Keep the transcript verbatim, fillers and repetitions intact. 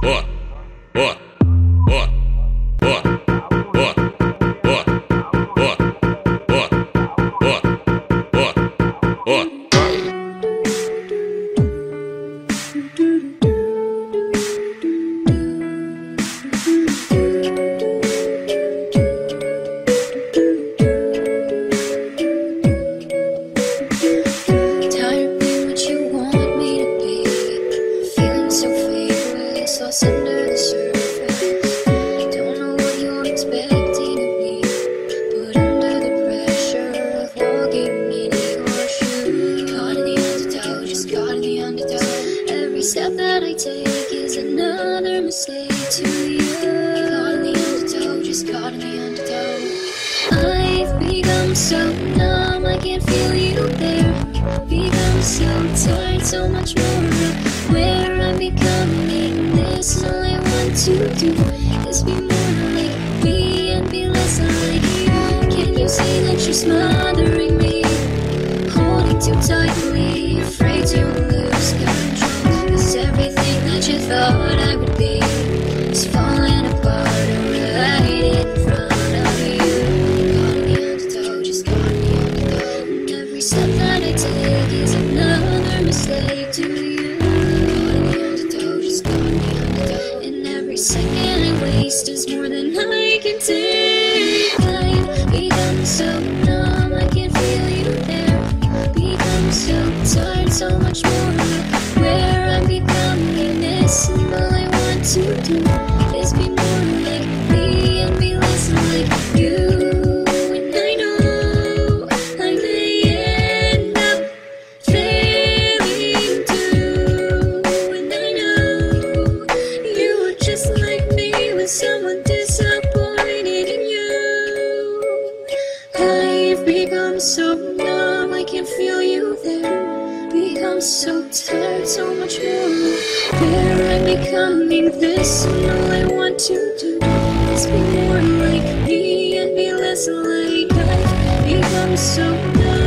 Under the surface, don't know what you're expecting of me, but under the pressure of walking in your shoes, caught in the undertow, just caught in the undertow. Every step that I take is another mistake to you. Caught in the undertow, just caught in the undertow. I've become so numb, I can't feel you there. Become so tired, so much more of where I'm becoming. This is all I want to do, is be more like me and be less like you. Can you see that you're smothering me, holding too tightly, afraid to lose control? Cause everything that you thought I would be is falling apart right in front of you. Caught in the undertow, just caught in the undertow. And every step that I take is another mistake to you. Caught in the undertow, just caught in the undertow. And every second I waste is more than I can take. I've become so numb, I can't feel you there. Become so tired, so much more of where I'm becoming. This and all I want to do is be more like me and be less like you. And I know I may end up failing too. And I know you were just like me, with someone disappointed in you. I've become so numb, I can't feel you there. Become so tired, so much more where I'm becoming. This and all I want to do is be more like me and be less like I've become so numb.